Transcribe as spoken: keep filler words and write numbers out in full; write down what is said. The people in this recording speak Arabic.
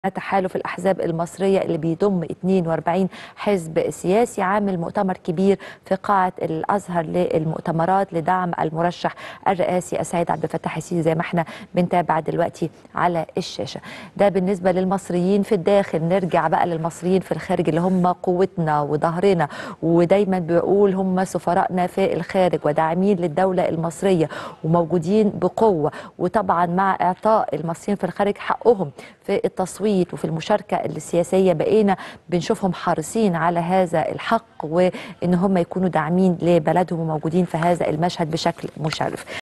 تحالف الأحزاب المصرية اللي بيضم اثنين وأربعين حزب سياسي عامل مؤتمر كبير في قاعة الأزهر للمؤتمرات لدعم المرشح الرئاسي السيد عبد الفتاح السيسي زي ما احنا بنتابع دلوقتي على الشاشة. ده بالنسبة للمصريين في الداخل. نرجع بقى للمصريين في الخارج اللي هم قوتنا وظهرنا، ودايما بيقول هم سفرائنا في الخارج وداعمين للدولة المصرية وموجودين بقوة، وطبعا مع إعطاء المصريين في الخارج حقهم في التصويت وفي المشاركة السياسية بقينا بنشوفهم حريصين على هذا الحق وإن هم يكونوا داعمين لبلدهم وموجودين في هذا المشهد بشكل مشرف.